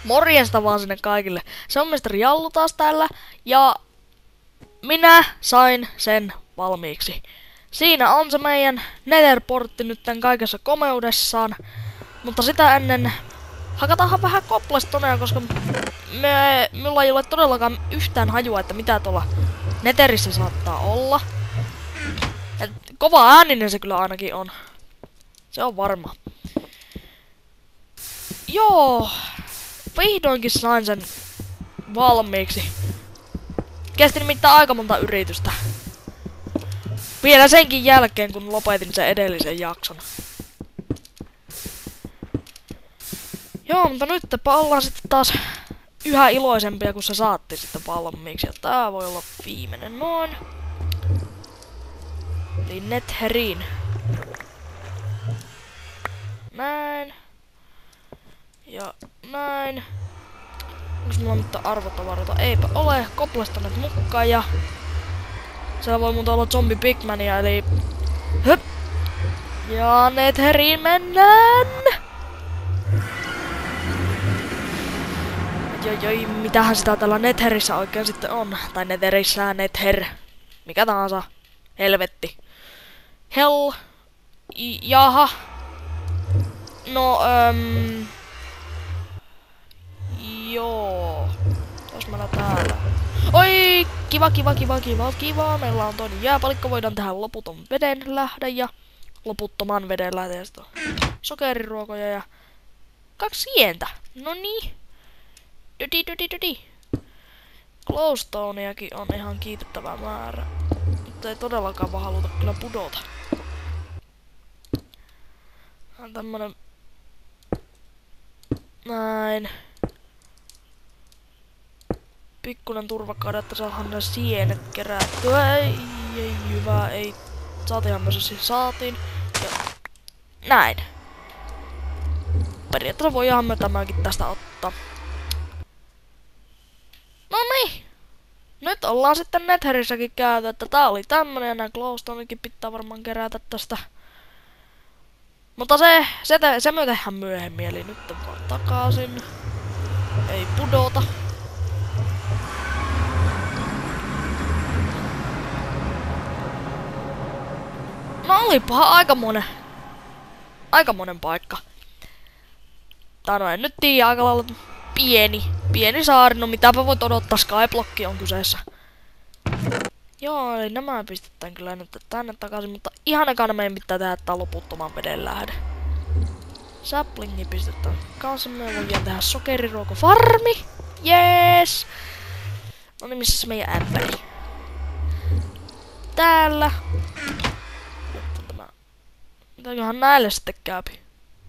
Morjesta vaan sinne kaikille. Se on Mestari Jallu taas täällä. Ja minä sain sen valmiiksi. Siinä on se meidän Nether-portti nyt tän kaikessa komeudessaan. Mutta sitä ennen hakataanhan vähän cobblestoneja, koska minulla ei ole todellakaan yhtään hajua, että mitä tuolla Netherissä saattaa olla. Et kova ääninen se kyllä ainakin on. Se on varma. Joo. Vihdoinkin sain sen valmiiksi. Kesti nimittäin aika monta yritystä. Vielä senkin jälkeen, kun lopetin sen edellisen jakson. Joo, mutta nyt ollaan sitten taas yhä iloisempia, kun se saatiin sitten valmiiksi. Ja tää voi olla viimeinen noin. Eli Netheriin. Näin. Ja näin. Onks mulla mitään arvotavaroita? Eipä ole. Cobblestonet mukaan ja... siellä voi muuta olla zombi pigmania, eli... höp! Ja Netheriin mennään! Joi, mitähän sitä täällä Netherissä oikein sitten on? Tai Netherissä, Nether. Mikä tahansa. Helvetti. Hell. Jaha. No, joo. Jos meillä täällä. Oi, kiva. Meillä on toinen jääpalikka. Voidaan tehdä loputon veden lähde ja loputtoman veden lähde. Ja sitten sokeriruokoja ja 2 sientä. No niin. Dodi. Glowstoneakin on ihan kiitettävä määrä. Mutta ei todellakaan vaan haluta kyllä pudota. On tämmönen... näin. Pikkunen turvakaada, että saadaan ne sienet kerättyä. Ei hyvä, ei. Saatiinhan myös siis saatiin. Ja näin. Periaatteessa voidaan me tämäkin tästä ottaa. No niin. Nyt ollaan sitten Netherissäkin käyty, että tää oli tämmönen ja nää glowstonekin pitää varmaan kerätä tästä. Mutta se me tehdään myöhemmin, eli nyt vaan takaisin. Ei pudota. No olipahan aikamonen paikka. Tai no en nyt tiedä, aika lailla pieni saari, no mitäpä voit odottaa, Skyblocki on kyseessä. Joo, eli nämä pistetään kyllä nyt tänne takaisin, mutta ihan ekana meidän pitää tehdä tää loputtoman veden lähde. Saplingi pistetään kanssa, me voidaan tehdä sokeriruokofarmi. Jees! No niin, missä se meidän ämpäri? Täällä. Mitäköhän näille sitten käypi?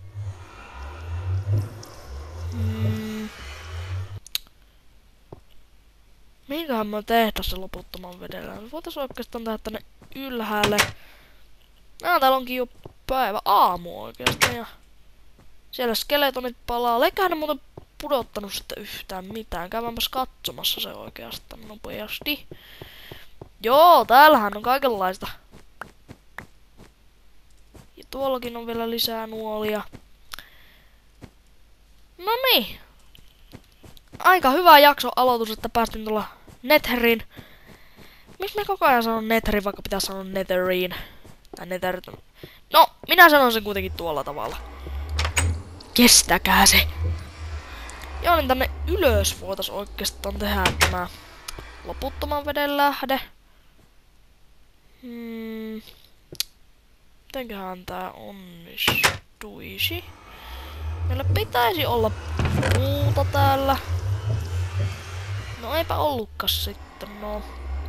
Mihinköhän mä tehdä se loputtoman vedellä? Voitais oikeastaan tehdä tänne ylhäälle. Täällä onkin jo aamu oikeastaan ja... siellä skeletonit palaa. Eiköhän ne muuten pudottanut sitten yhtään mitään. Käydäänpäs katsomassa se oikeastaan nopeasti. Joo, täällähän on kaikenlaista. Ja tuollakin on vielä lisää nuolia. No niin. Aika hyvä jakso aloitus, että päästin tuolla Netherin. Miksi me koko ajan sanon Netherin, vaikka pitää sanoa Netheriin? Tai Nether... no, minä sanon sen kuitenkin tuolla tavalla. Kestäkää se! Joo, niin tänne ylös voitais oikeastaan tehdä tämä loputtoman veden lähde. Mitenköhän tää onnistuisi? Meillä pitäisi olla puuta täällä. No eipä ollutkaan sitten, no.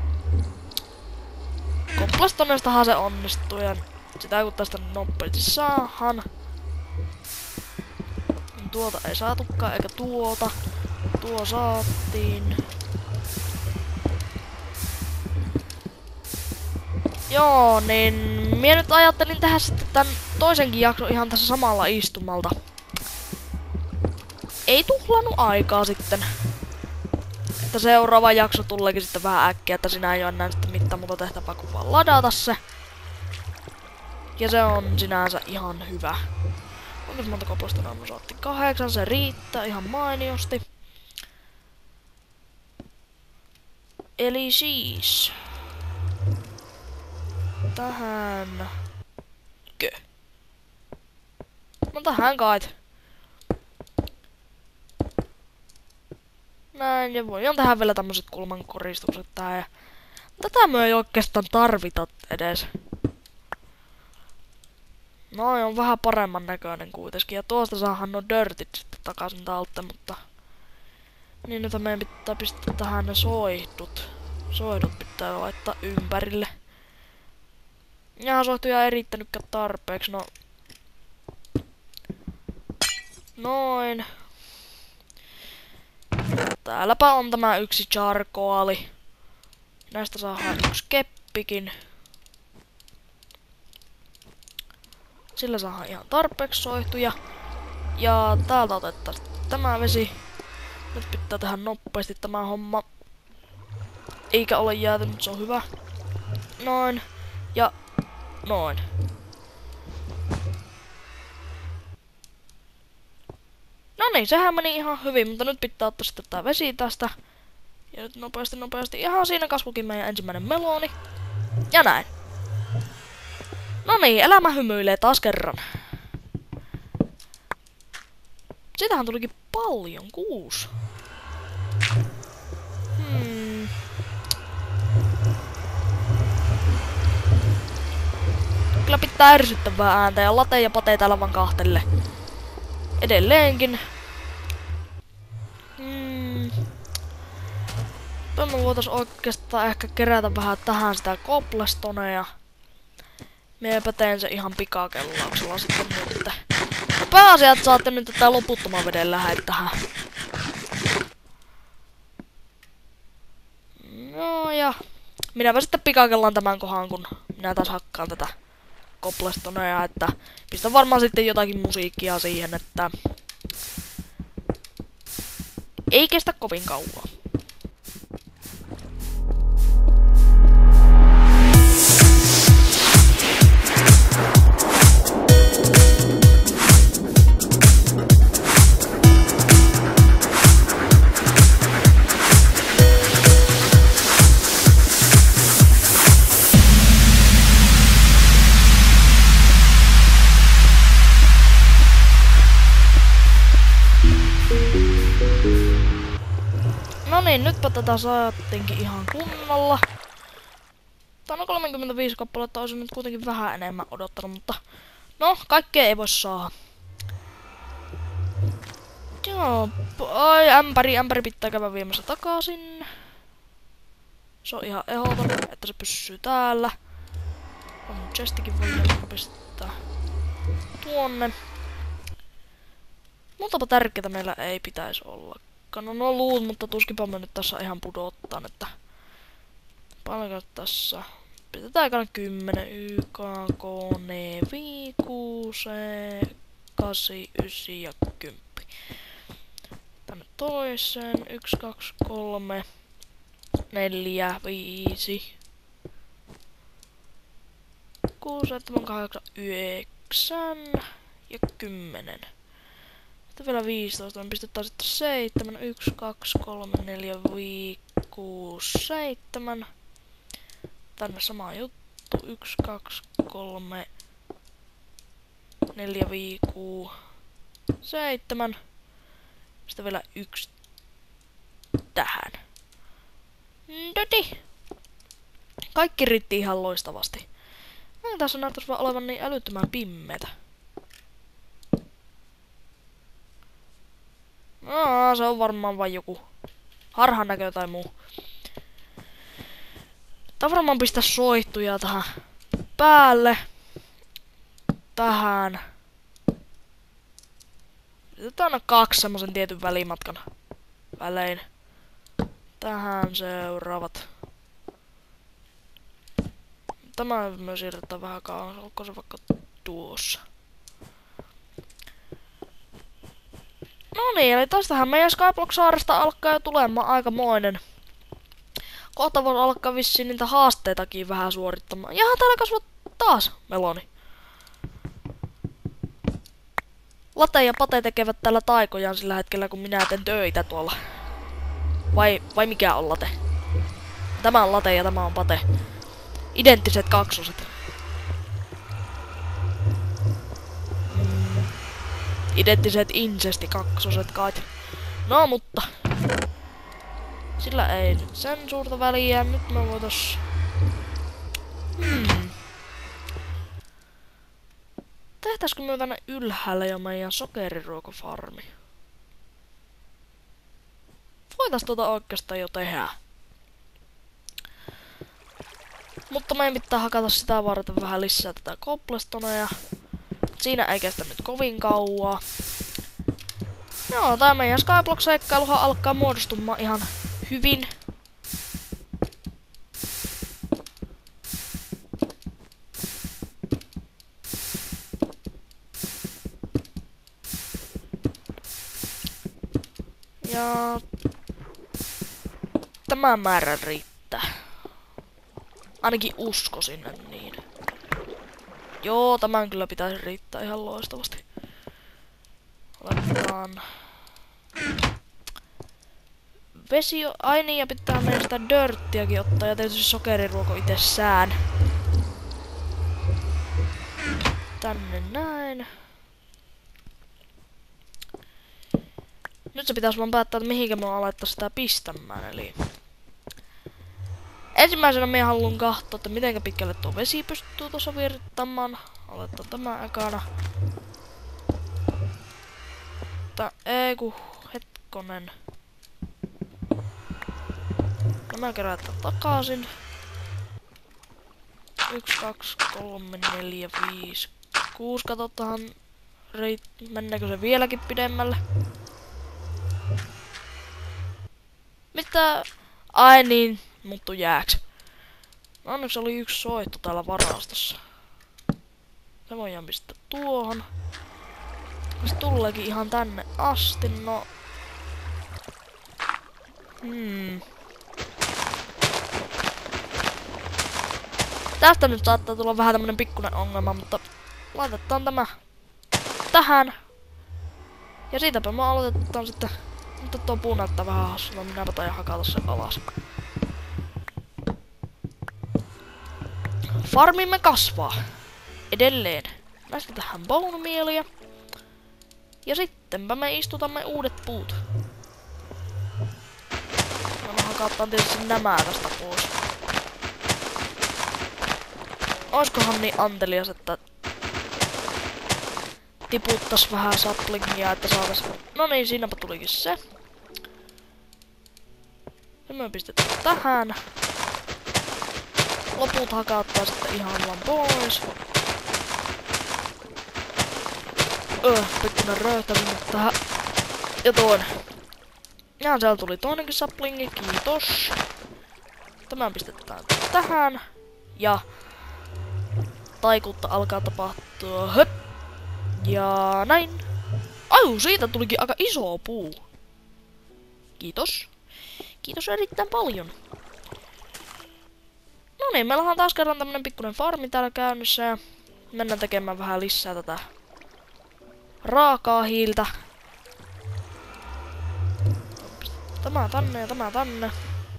Cobblestonestahan se onnistuu ja sitä kun tästä nopeasti saahan. Tuota ei saatukaan eikä tuota. Tuo saatiin. Joo, niin minä nyt ajattelin tehdä sitten tän toisenkin jakson ihan tässä samalla istumalta. Ei tuhlannut aikaa sitten. Että seuraava jakso tuleekin sitten vähän äkkiä, että sinä ei oo enää sitten mitään muuta tehtävää kuin vaan ladata se. Ja se on sinänsä ihan hyvä. Kuinka monta koplasta me saatiin? 8, se riittää ihan mainiosti. Eli siis... Tähän... No tähän kait. Näin, ja voidaan tehdä vielä tämmöset kulmankoristukset tähän. Ja tätä me ei oikeastaan tarvita edes. No on vähän paremman näköinen kuitenkin. Ja tuosta saahan no dirtit sitten takaisin talteen, mutta... Niin, että meidän pitää pistää tähän ne soihdut. Soihdut pitää laittaa ympärille. Ja soihtuja ei riittänytkään tarpeeksi, no... Noin. Täälläpä on tämä yksi charcoali. Näistä saadaan yksi keppikin. Sillä saadaan ihan tarpeeksi soihtuja. Ja täältä otetaan tämä vesi. Nyt pitää tehdä nopeasti tämä homma. Eikä ole jäätynyt, se on hyvä. Noin. Ja noin. No niin, sehän meni ihan hyvin, mutta nyt pitää ottaa sitten tää vesi tästä. Ja nyt nopeasti. Ihan siinä kasvukin meidän ensimmäinen meloni. Ja näin. No niin, elämä hymyilee taas kerran. Sitähän tulikin paljon, 6. Kyllä pitää ärsyttävää ääntä ja late ja pate täällä vaan kahtelle. Edelleenkin. Me voitais oikeastaan ehkä kerätä vähän tähän sitä cobblestoneja. Miepä teen se ihan pikakellauksella sitten nyt. Pääasia, että saatte nyt tätä loputtoman veden lähet tähän. No ja... Minäpä sitten pikakellaan tämän kohan, kun minä taas hakkaan tätä cobblestoneja, että... Pistän varmaan sitten jotakin musiikkia siihen, että... Ei kestä kovin kauan. No niin, nytpä tätä saattiinkin ihan kunnolla. Tää on 35 kappaletta, olisin nyt kuitenkin vähän enemmän odottanut, mutta... No, kaikkea ei voi saada. Joo, ai ämpäri pitää käydä viemässä takaisin. Se on ihan ehdoton, että se pysyy täällä. On chestikin voi pistää tuonne. Muutama tärkeää meillä ei pitäisi olla. No luut, mutta tuskinpa me nyt tässä ihan pudottaan, että... Paljonko tässä? Pistetään 10, YK, K, 4, 6, 8, 9 ja 10. Tänne toiseen. 1, 2, 3, 4, 5, 6, 7, 8, 9 ja 10. Sitten vielä 15, me pistetään sitten 7, 1, 2, 3, 4, 5, 6, 7. Tänne sama juttu, 1, 2, 3, 4, 5, 6, 7. Sitten vielä 1 tähän. Dödi! Kaikki riitti ihan loistavasti. Tässä näyttäisi vaan olevan niin älyttömän pimmeitä. No, se on varmaan vain joku harhanäkö tai muu. Tää varmaan pistää soihtuja tähän päälle. Tähän. Pistetään aina 2 semmosen tietyn välimatkan välein. Tähän seuraavat. Tämä myös siirretään vähän kauan, olko se vaikka tuossa. No niin, eli tästähän meidän Skyblock-saaresta alkaa jo tulemaan aikamoinen. Kohta voi alkaa vissiin niitä haasteitakin vähän suorittamaan. Jaha, täällä kasvaa taas meloni. Late ja Pate tekevät täällä taikojaan sillä hetkellä, kun minä teen töitä tuolla. Vai mikä on Late? Tämä on Late ja tämä on Pate. Identtiset kaksoset. Identtiset incesti-kaksoset kai. No mutta. Sillä ei nyt sen suurta väliä. Nyt me voitais... Tehtäisikö me tänne ylhäällä jo meidän sokeriruokofarmi? Voitais tuota oikeastaan jo tehdä. Mutta meidän pitää hakata sitä varten vähän lisää tätä cobblestoneja. Siinä ei kestä nyt kovin kauaa. Joo, tää meidän Skyblock-seikkailuhan alkaa muodostumaan ihan hyvin. Ja tämä määrä riittää. Ainakin uskoisin niin. Joo, tämän kyllä pitäisi riittää ihan loistavasti. Laitetaan vesi, ai niin, ja pitää meidän sitä dirttiäkin ottaa ja tietysti sokeriruoko itsessään. Tänne näin. Nyt se pitäisi vaan päättää, että mihinkä me alettaa sitä pistämään, eli... Ensimmäisenä minä haluan katsoa, että miten pitkälle tuo vesi pystyy tuossa virtamaan. Aloitetaan tämä ekana. Ei kun hetkonen. Nämä kerätään takaisin. 1, 2, 3, 4, 5, 6. Katsotaan, mennäänkö se vieläkin pidemmälle. Mitä? Ai niin, muuttu jääksi. No, onneksi oli yksi soitto täällä varastossa. Se voidaan pistää tuohon. Se tuleekin ihan tänne asti, no... Tästä nyt saattaa tulla vähän tämmönen pikkuinen ongelma, mutta... Laitetaan tämä tähän. Ja siitäpä me aloitetaan sitten... Mutta tuo puu näyttää vähän hassulta, minäpä taidan hakata sen alas. Farmimme kasvaa. Edelleen. Näistä tähän bone mealia. Ja sittenpä me istutamme uudet puut. No me hakataan tietysti nämä tästä pois. Oiskohan niin antelias, että tiputtais vähän saplingia, että saatais... No niin, siinäpä tulikin se. Ja me pistetään tähän. Loput hakaattaa sitten ihan vaan pois. Pikkunen röyhtäminen tähän. Ja toinen. Ja siellä tuli toinenkin saplingi, kiitos. Tämän pistetään tähän. Ja taikuutta alkaa tapahtua. Höp. Ja näin. Ai, siitä tulikin aika iso puu. Kiitos. Kiitos erittäin paljon. No niin, meillä on taas kerran tämmönen pikkuinen farmi täällä käynnissä ja mennään tekemään vähän lisää tätä raakaa hiiltä. Tämä tänne ja tämä tänne.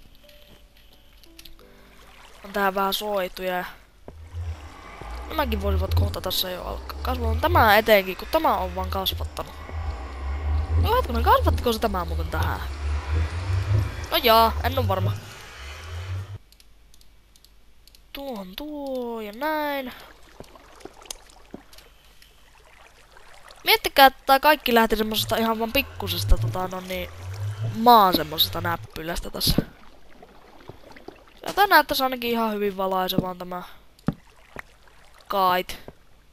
On tähän vähän soituja. Nämäkin voisivat kohta tässä jo alkaa kasvaa. Tämä etenkin, kun tämä on vaan kasvattanut. No hetkonen, kasvattiko se tämä muuten tähän? No jaa, en oo varma. Tuohon tuo ja näin. Miettikää, että tää kaikki lähti semmosesta ihan vaan pikkusesta maan semmosesta näppylästä tässä. Ja tää näyttäis ainakin ihan hyvin valaisevaan tämä kait.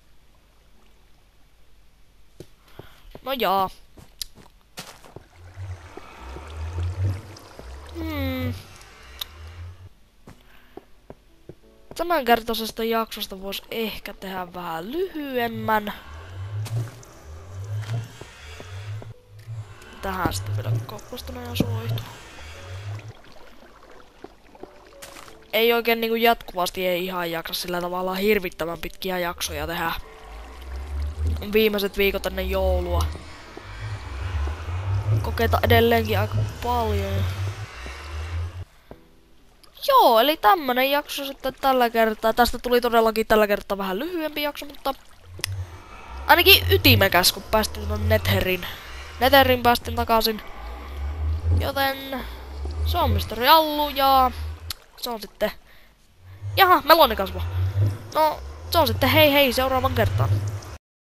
No jaa. Tämänkertaisesta jaksosta vois ehkä tehdä vähän lyhyemmän. Tähän sitten vielä koppastuna ja soihtu. Ei oikein niinku jatkuvasti ei ihan jaksa sillä tavalla hirvittävän pitkiä jaksoja tehdä. viimeiset viikot ennen joulua. Kokeita edelleenkin aika paljon. Joo, eli tämmönen jakso sitten tällä kertaa. Tästä tuli todellakin tällä kertaa vähän lyhyempi jakso, mutta ainakin ytimekäs, kun päästiin tuon Netherin päästiin takaisin. Joten se on Mr. Jallu ja se on sitten... Jaha, Meloni kasvo. No, se on sitten hei hei seuraavan kertaan.